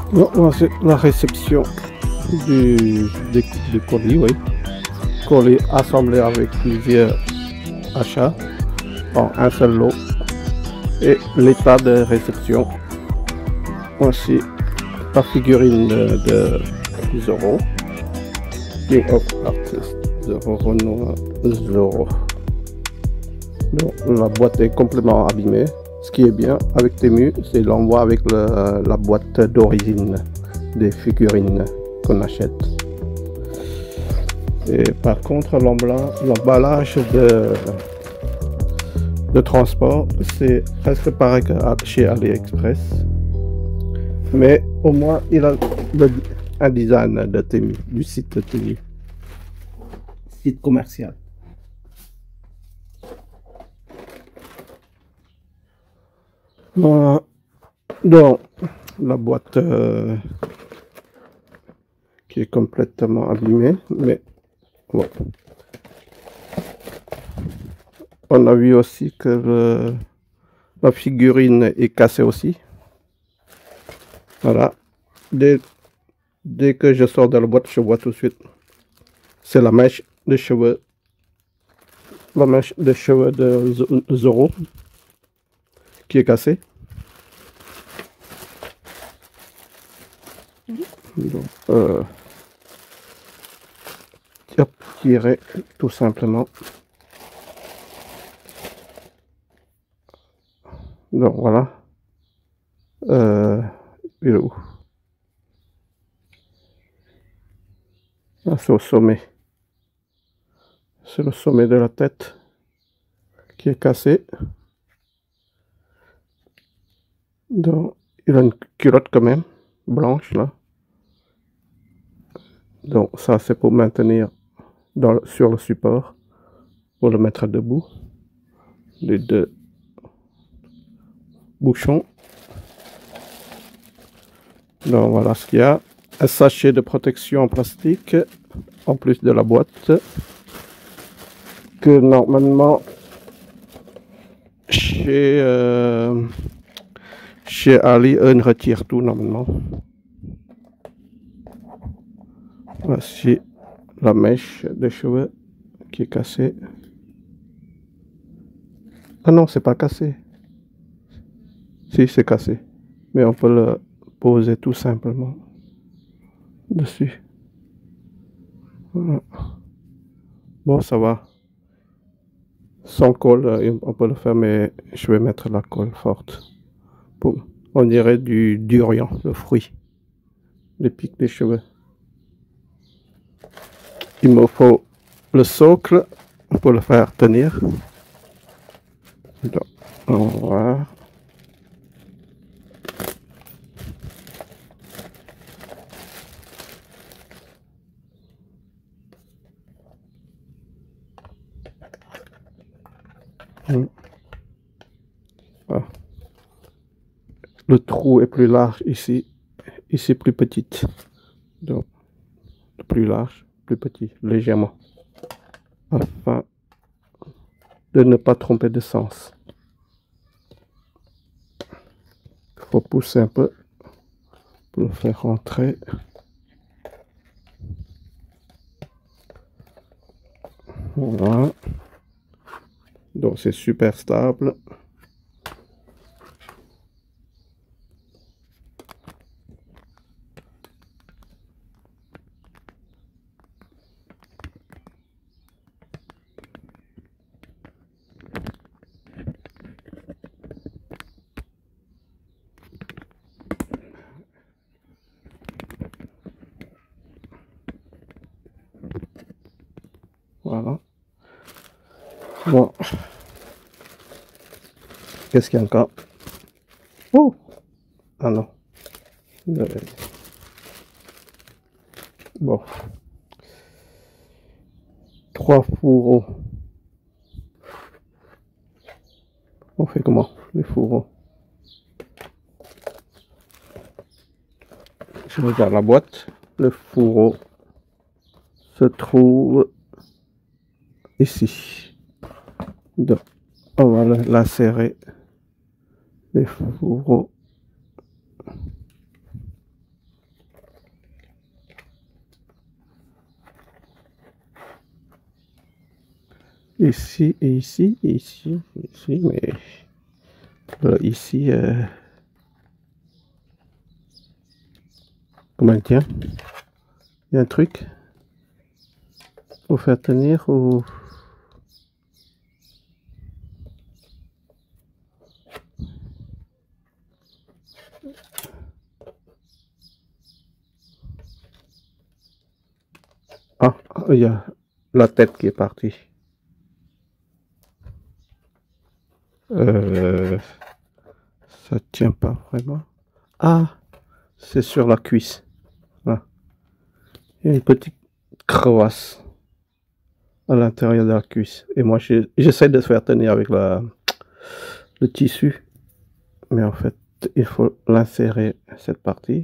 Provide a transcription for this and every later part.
Bon, voici la réception du colis, oui. Colis assemblé avec plusieurs achats en un seul lot. Et l'état de réception. Voici la figurine de Zorro. King of Artists. Zorro Renoir Zorro. Donc, la boîte est complètement abîmée. Ce qui est bien avec Temu, c'est l'envoi avec la boîte d'origine des figurines qu'on achète. Et par contre, l'emballage de transport, c'est presque pareil que chez AliExpress. Mais au moins, il a un design de Temu, du site de Temu. Site commercial. Voilà. Donc, la boîte qui est complètement abîmée, mais bon. On a vu aussi que la figurine est cassée aussi. Voilà. Dès que je sors de la boîte, je vois tout de suite. C'est la mèche de cheveux. La mèche de cheveux de Zorro qui est cassée. Donc, tirer tout simplement. Donc voilà. Il est où? Ah, c'est au sommet. C'est le sommet de la tête qui est cassé. Donc, il a une culotte quand même, blanche là. Donc ça c'est pour maintenir sur le support, pour le mettre debout. Les deux bouchons. Donc voilà ce qu'il y a. Un sachet de protection en plastique, en plus de la boîte. Que normalement, chez Ali, on retire tout normalement. Voici la mèche de cheveux qui est cassée. Ah non, c'est pas cassé. Si, c'est cassé. Mais on peut le poser tout simplement dessus. Voilà. Bon, ça va. Sans colle, on peut le faire, mais je vais mettre la colle forte. On dirait du durian, le fruit. Les pics des cheveux. Il me faut le socle pour le faire tenir. Donc, on va voir. Ah. Le trou est plus large ici. Ici plus petite. Donc, plus large, plus petit, légèrement. Afin de ne pas tromper de sens. Il faut pousser un peu pour le faire rentrer. Voilà. Donc c'est super stable. Voilà. Bon. Qu'est-ce qu'il y a encore? Oh! Ah non. Bon. 3 fourreaux. On fait comment? Les fourreaux. Je regarde la boîte. Le fourreau se trouve ici. Donc, on va l'insérer. Les fourreaux. Ici, et ici, et ici, et ici, mais ici, comment il tient? Il y a un truc pour faire tenir ou... Ah, il y a la tête qui est partie. Ça tient pas vraiment. Ah, c'est sur la cuisse. Ah. Il y a une petite crevasse à l'intérieur de la cuisse. Et moi, j'essaie de faire tenir avec le tissu. Mais en fait, il faut l'insérer, cette partie,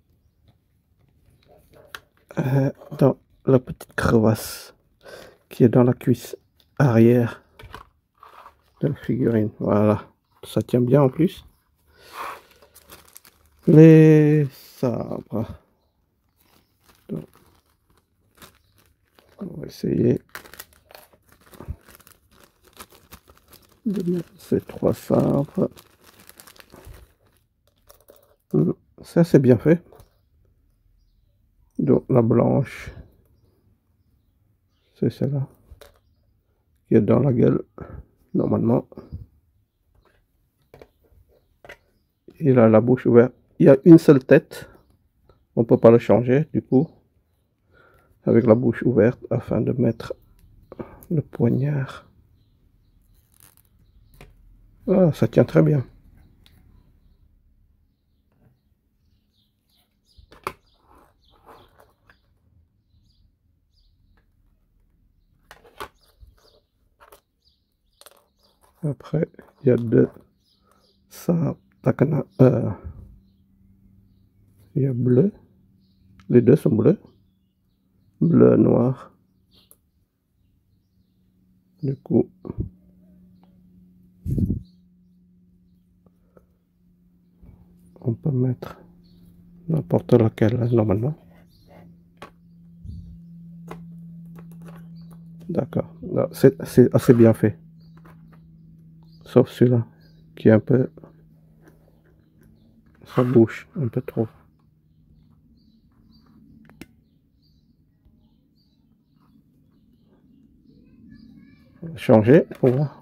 dans la petite crevasse qui est dans la cuisse arrière de la figurine. Voilà, ça tient bien en plus. Les sabres. Donc, on va essayer de mettre ces 3 sabres. Ça, c'est bien fait. Donc, la blanche, c'est celle-là qui est dans la gueule, normalement. Il a la bouche ouverte. Il y a une seule tête. On ne peut pas le changer, du coup, avec la bouche ouverte, afin de mettre le poignard. Ah, ça tient très bien. Après, il y a 2 sabres Takana. Il y a bleu. Les 2 sont bleus. Bleu, noir. Du coup, on peut mettre n'importe laquelle, normalement. D'accord. C'est assez bien fait. Sauf celui-là, qui est un peu... Ça bouge un peu trop. On va changer pour voir.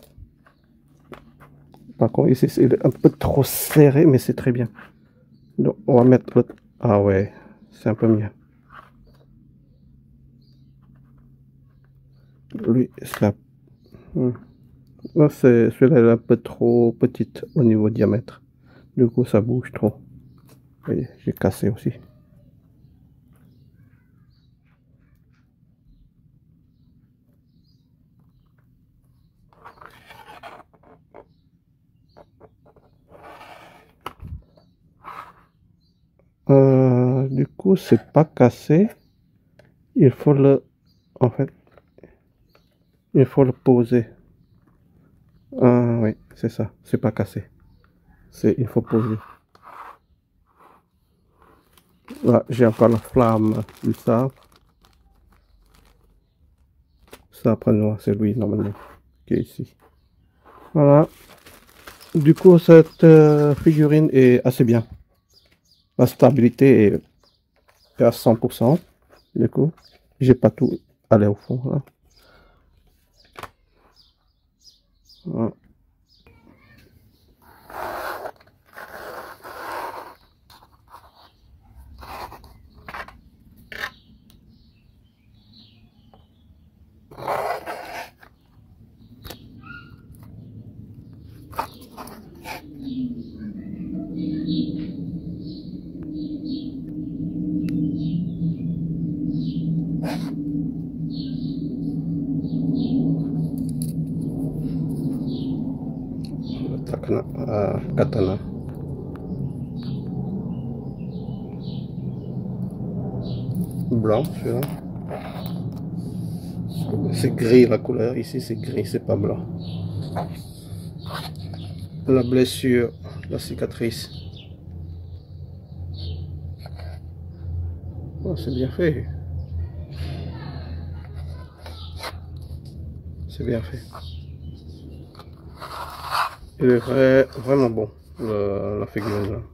Par contre, ici, c'est un peu trop serré, mais c'est très bien. Donc, on va mettre l'autre. Ah ouais, c'est un peu mieux. Lui, c'est la... Celui-là est un peu trop petite au niveau diamètre. Du coup, ça bouge trop. Vous voyez, j'ai cassé aussi. Du coup, c'est pas cassé. Il faut le... En fait, il faut le poser. Ah oui, c'est ça. C'est pas cassé. Il faut poser. Là, j'ai encore la flamme du sabre. Sabre noir, c'est lui, normalement, qui est ici. Voilà. Du coup, cette figurine est assez bien. La stabilité est à 100%. Du coup, j'ai pas tout allé au fond. Là. Voilà. Katana. Blanc, celui-là. C'est gris la couleur. Ici, c'est gris, c'est pas blanc. La blessure, la cicatrice. Oh, c'est bien fait. C'est bien fait. Il est vraiment bon, la figurine là.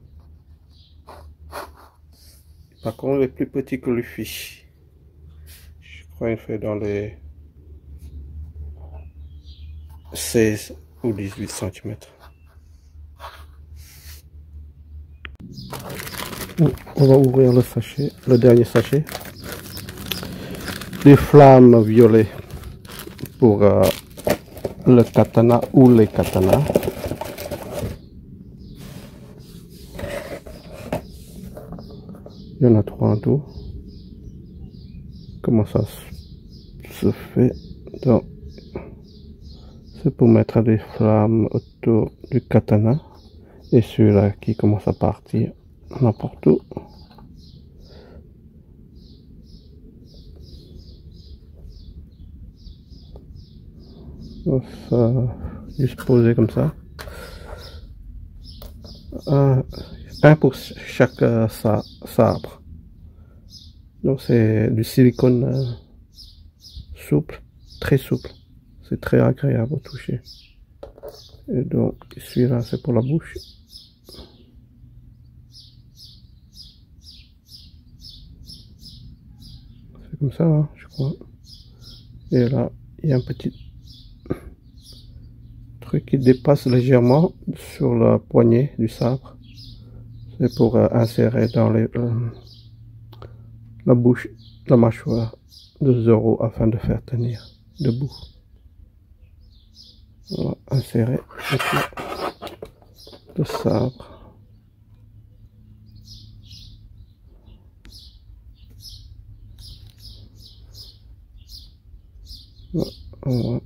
Par contre, il est plus petit que Luffy. Je crois qu'il fait dans les 16 ou 18 cm. On va ouvrir le sachet, le dernier sachet. Des flammes violettes pour le katana ou les katanas. Il y en a 3 en tout. Comment ça se fait? Donc, c'est pour mettre des flammes autour du katana. Et celui-là qui commence à partir n'importe où. Donc ça, juste posé comme ça. Un pour chaque sabre. Donc c'est du silicone souple, très souple. C'est très agréable au toucher. Et donc celui-là c'est pour la bouche. C'est comme ça, hein, je crois. Et là, il y a un petit truc qui dépasse légèrement sur la poignée du sabre. C'est pour insérer dans la bouche, la mâchoire de Zoro afin de faire tenir debout. On va insérer le sabre. On va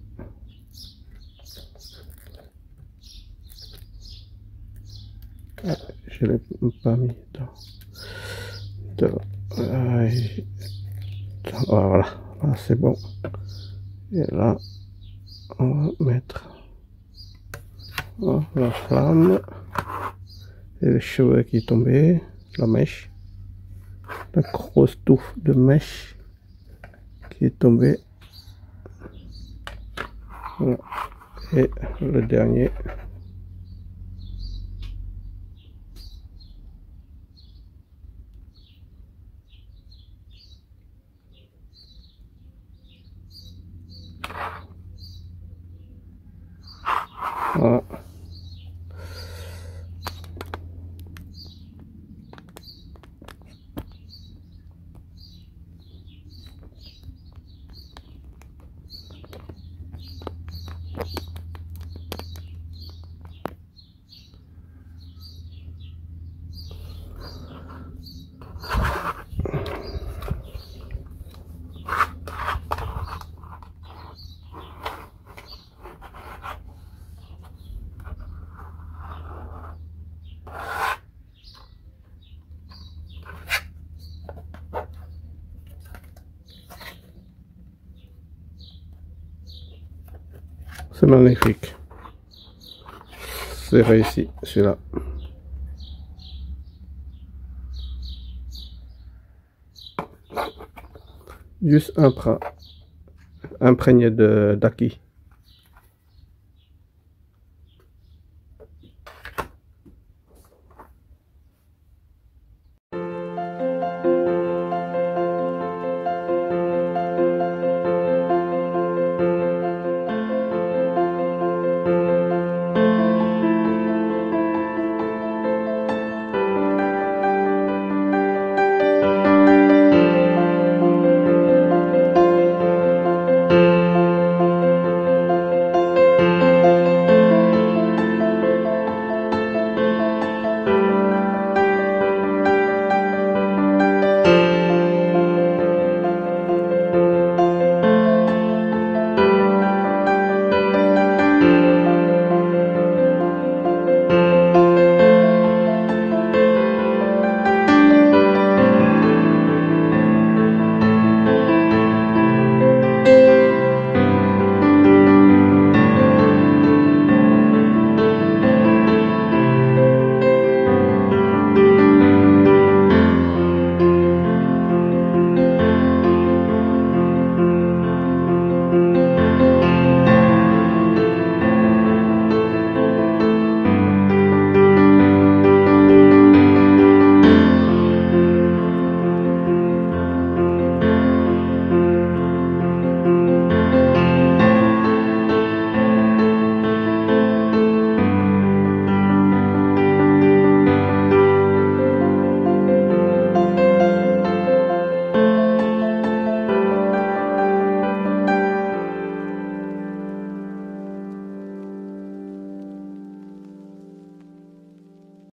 je l'ai pas mis voilà, là c'est bon. Et là on va mettre la flamme et le cheveu qui est tombé, la mèche, la grosse touffe de mèche qui est tombée. Voilà. Et le dernier. Voilà. C'est magnifique. C'est réussi, celui-là. Juste imprégné d'acquis.